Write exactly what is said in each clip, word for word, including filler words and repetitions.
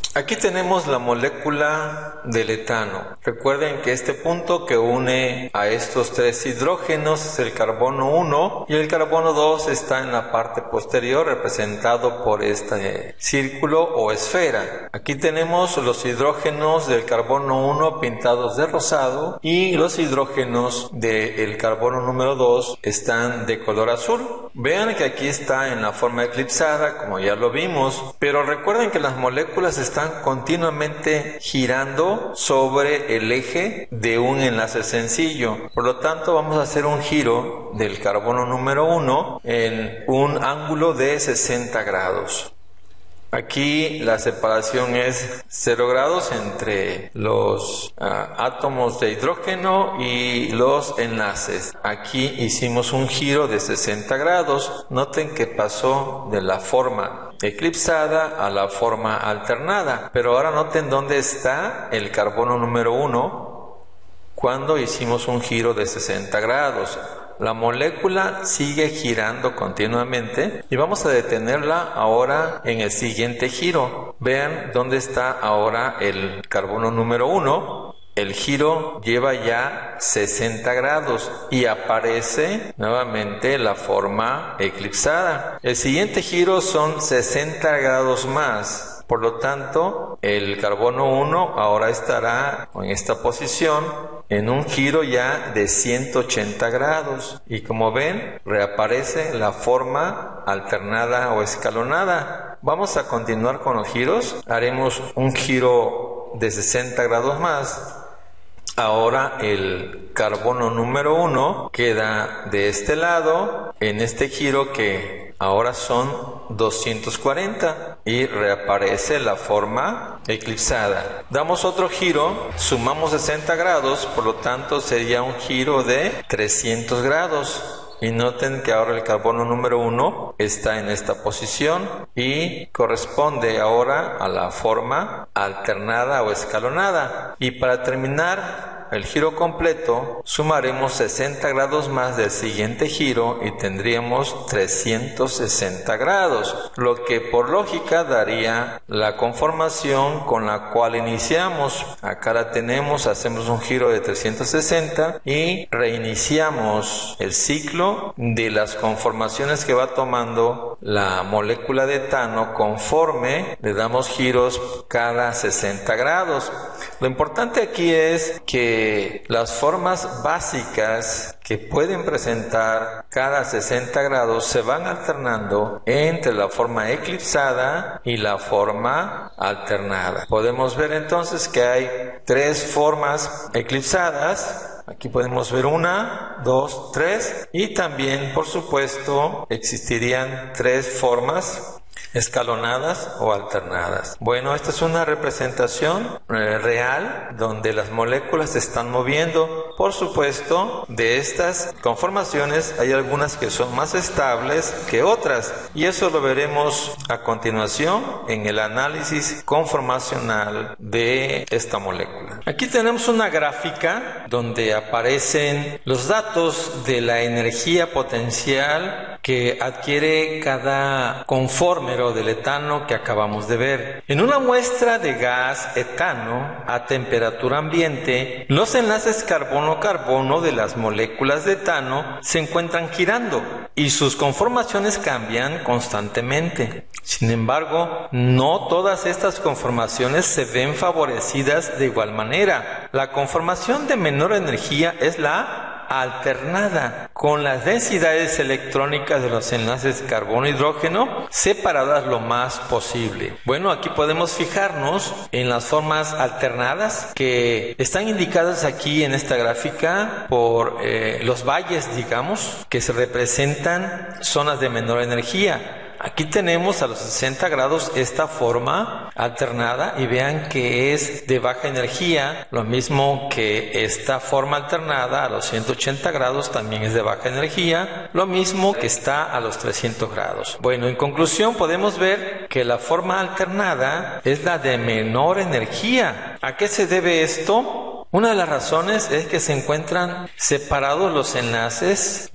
Aquí tenemos la molécula del etano. Recuerden que este punto que une a estos tres hidrógenos es el carbono uno y el carbono dos está en la parte posterior representado por este círculo o esfera. Aquí tenemos los hidrógenos del carbono uno pintados de rosado y los hidrógenos del carbono número dos están de color azul. Vean que aquí está en la forma eclipsada, como ya lo vimos, pero recuerden que las moléculas están continuamente girando sobre el eje de un enlace sencillo. Por lo tanto, vamos a hacer un giro del carbono número uno en un ángulo de sesenta grados. Aquí la separación es cero grados entre los uh, átomos de hidrógeno y los enlaces. Aquí hicimos un giro de sesenta grados. Noten que pasó de la forma eclipsada a la forma alternada. Pero ahora noten dónde está el carbono número uno cuando hicimos un giro de sesenta grados. La molécula sigue girando continuamente y vamos a detenerla ahora en el siguiente giro. Vean dónde está ahora el carbono número uno. El giro lleva ya sesenta grados y aparece nuevamente la forma eclipsada. El siguiente giro son sesenta grados más. Por lo tanto, el carbono uno ahora estará en esta posición en un giro ya de ciento ochenta grados. Y como ven, reaparece la forma alternada o escalonada. Vamos a continuar con los giros. Haremos un giro de sesenta grados más. Ahora el carbono número uno queda de este lado en este giro que ahora son doscientos cuarenta y reaparece la forma eclipsada. Damos otro giro, sumamos sesenta grados, por lo tanto sería un giro de trescientos grados. Y noten que ahora el carbono número uno está en esta posición y corresponde ahora a la forma alternada o escalonada. Y para terminar el giro completo, sumaremos sesenta grados más del siguiente giro y tendríamos trescientos sesenta grados, lo que por lógica daría la conformación con la cual iniciamos. Acá la tenemos, hacemos un giro de trescientos sesenta y reiniciamos el ciclo de las conformaciones que va tomando la molécula de etano conforme le damos giros cada sesenta grados. Lo importante aquí es que las formas básicas que pueden presentar cada sesenta grados se van alternando entre la forma eclipsada y la forma alternada. Podemos ver entonces que hay tres formas eclipsadas. Aquí podemos ver una, dos, tres y también, por supuesto, existirían tres formas escalonadas o alternadas. Bueno, esta es una representación eh, real donde las moléculas se están moviendo. Por supuesto, de estas conformaciones hay algunas que son más estables que otras y eso lo veremos a continuación en el análisis conformacional de esta molécula. Aquí tenemos una gráfica donde aparecen los datos de la energía potencial que adquiere cada conformero del etano que acabamos de ver. En una muestra de gas etano a temperatura ambiente, los enlaces carbono-carbono de las moléculas de etano se encuentran girando y sus conformaciones cambian constantemente. Sin embargo, no todas estas conformaciones se ven favorecidas de igual manera. La conformación de menor energía es la alternada, con las densidades electrónicas de los enlaces carbono-hidrógeno separadas lo más posible. Bueno, aquí podemos fijarnos en las formas alternadas que están indicadas aquí en esta gráfica por eh, los valles, digamos, que se representan zonas de menor energía. Aquí tenemos a los sesenta grados esta forma alternada y vean que es de baja energía, lo mismo que esta forma alternada a los ciento ochenta grados también es de baja energía, lo mismo que está a los trescientos grados. Bueno, en conclusión podemos ver que la forma alternada es la de menor energía. ¿A qué se debe esto? Una de las razones es que se encuentran separados los enlaces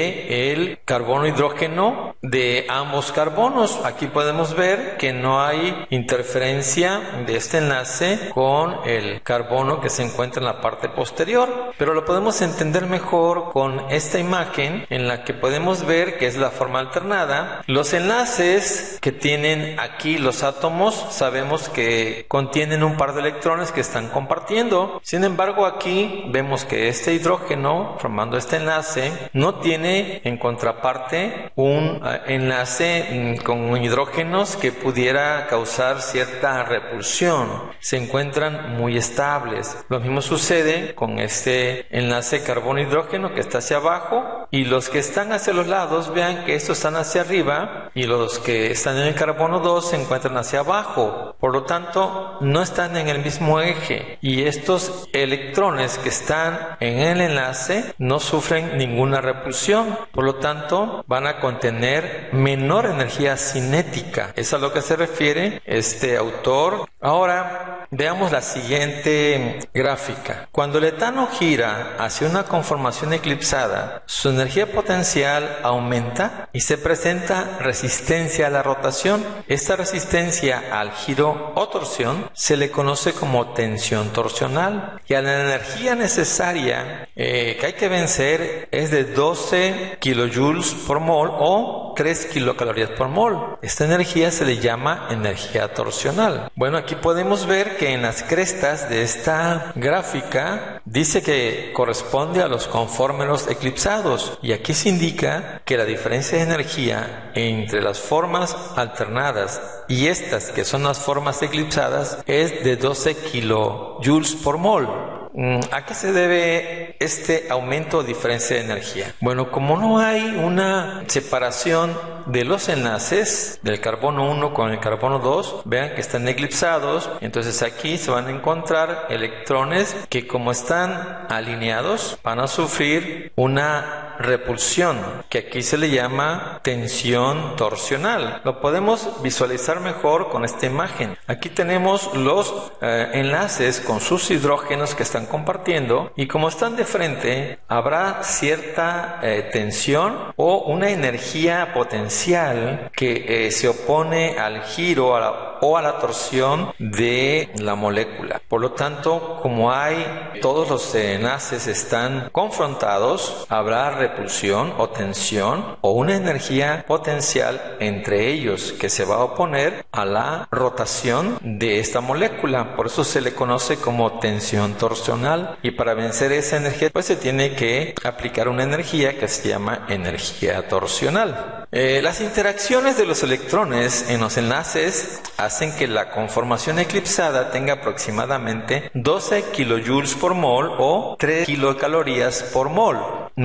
del carbono hidrógeno de ambos carbonos. Aquí podemos ver que no hay interferencia de este enlace con el carbono que se encuentra en la parte posterior, pero lo podemos entender mejor con esta imagen en la que podemos ver que es la forma alternada. Los enlaces que tienen aquí los átomos sabemos que contienen un par de electrones que están compartiendo. Sin embargo, aquí vemos que este hidrógeno formando este enlace no tiene en contraparte un uh, enlace con hidrógenos que pudiera causar cierta repulsión. Se encuentran muy estables. Lo mismo sucede con este enlace carbono-hidrógeno que está hacia abajo, y los que están hacia los lados, vean que estos están hacia arriba y los que están en el carbono dos se encuentran hacia abajo. Por lo tanto, no están en el mismo eje, y estos electrones que están en el enlace no sufren ninguna repulsión. Por lo tanto, van a contener menor energía cinética. Es a lo que se refiere este autor. Ahora, veamos la siguiente gráfica. Cuando el etano gira hacia una conformación eclipsada, su energía potencial aumenta y se presenta resistencia a la rotación. Esta resistencia al giro o torsión se le conoce como tensión torsional, y a la energía necesaria eh, que hay que vencer es de doce kilojoules por mol o tres kilocalorías por mol. Esta energía se le llama energía torsional. Bueno, aquí podemos ver que en las crestas de esta gráfica dice que corresponde a los conformes eclipsados, y aquí se indica que la diferencia de energía entre las formas alternadas y estas que son las formas eclipsadas es de doce kilojoules por mol. ¿A qué se debe este aumento o diferencia de energía? Bueno, como no hay una separación de los enlaces del carbono uno con el carbono dos, vean que están eclipsados, entonces aquí se van a encontrar electrones que, como están alineados, van a sufrir una repulsión, que aquí se le llama tensión torsional. Lo podemos visualizar mejor con esta imagen. Aquí tenemos los eh, enlaces con sus hidrógenos que están compartiendo, y como están de frente, habrá cierta eh, tensión o una energía potencial que eh, se opone al giro a la, o a la torsión de la molécula. Por lo tanto, como hay todos los enlaces están confrontados, habrá repulsión o tensión o una energía potencial entre ellos que se va a oponer a la rotación de esta molécula. Por eso se le conoce como tensión torsional, y para vencer esa energía pues se tiene que aplicar una energía que se llama energía torsional. Eh, las interacciones de los electrones en los enlaces hacen que la conformación eclipsada tenga aproximadamente doce kilojoules por mol o tres kilocalorías por mol,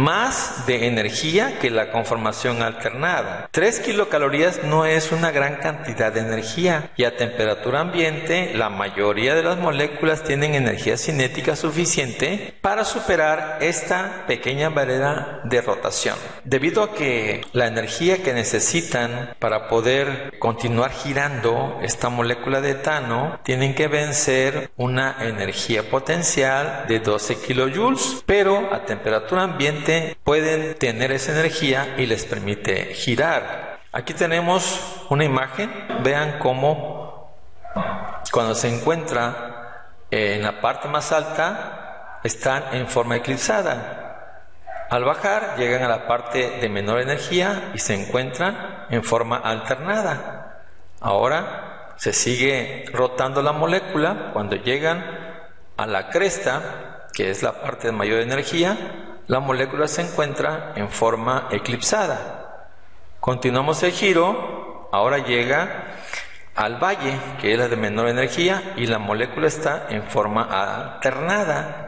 más de energía que la conformación alternada. tres kilocalorías no es una gran cantidad de energía, y a temperatura ambiente la mayoría de las moléculas tienen energía cinética suficiente para superar esta pequeña barrera de rotación. Debido a que la energía que necesitan para poder continuar girando esta molécula de etano tienen que vencer una energía potencial de doce kilojoules, pero a temperatura ambiente pueden tener esa energía y les permite girar. Aquí tenemos una imagen. Vean cómo cuando se encuentra en la parte más alta están en forma eclipsada. Al bajar llegan a la parte de menor energía y se encuentran en forma alternada. Ahora se sigue rotando la molécula. Cuando llegan a la cresta, que es la parte de mayor energía, la molécula se encuentra en forma eclipsada. Continuamos el giro. Ahora llega al valle, que es la de menor energía, y la molécula está en forma alternada.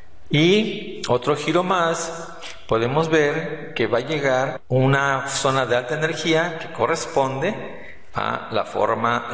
Y otro giro más, podemos ver que va a llegar una zona de alta energía que corresponde a la forma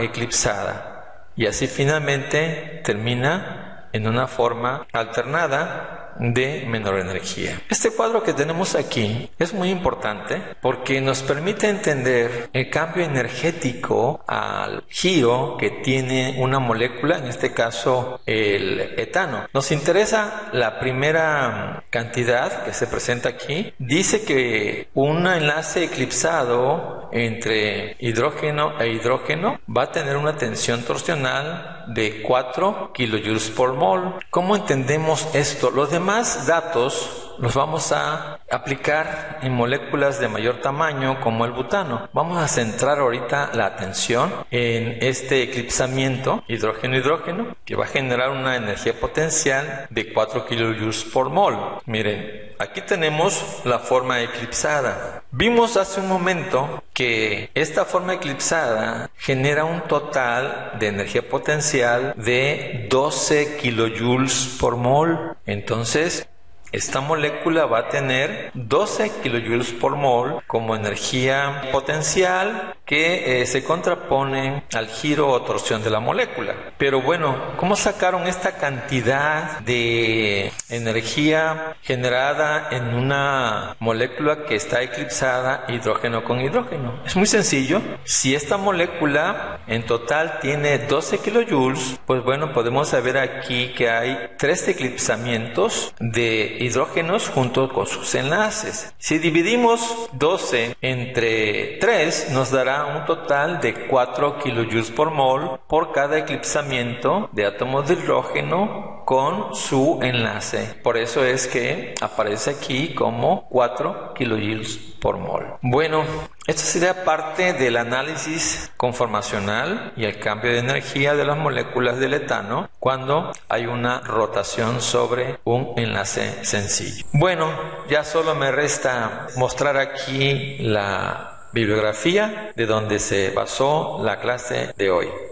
eclipsada, y así finalmente termina en una forma alternada de menor energía. Este cuadro que tenemos aquí es muy importante porque nos permite entender el cambio energético al giro que tiene una molécula, en este caso el etano. Nos interesa la primera cantidad que se presenta aquí. Dice que un enlace eclipsado entre hidrógeno e hidrógeno va a tener una tensión torsional de cuatro kilojoules por mol. ¿Cómo entendemos esto? Los demás datos los vamos a aplicar en moléculas de mayor tamaño como el butano. Vamos a centrar ahorita la atención en este eclipsamiento hidrógeno-hidrógeno que va a generar una energía potencial de cuatro kilojoules por mol. Miren, aquí tenemos la forma eclipsada. Vimos hace un momento que esta forma eclipsada genera un total de energía potencial de doce kilojoules por mol. Entonces, esta molécula va a tener doce kilojoules por mol como energía potencial que eh, se contrapone al giro o torsión de la molécula. Pero bueno, ¿cómo sacaron esta cantidad de energía generada en una molécula que está eclipsada hidrógeno con hidrógeno? Es muy sencillo. Si esta molécula en total tiene doce kilojoules, pues bueno, podemos saber aquí que hay tres eclipsamientos de hidrógenos junto con sus enlaces. Si dividimos doce entre tres, nos dará un total de cuatro kilojoules por mol por cada eclipsamiento de átomos de hidrógeno con su enlace. Por eso es que aparece aquí como cuatro kilojoules por mol. Bueno, esto sería parte del análisis conformacional y el cambio de energía de las moléculas del etano cuando hay una rotación sobre un enlace sencillo. Bueno, ya solo me resta mostrar aquí la bibliografía de donde se basó la clase de hoy.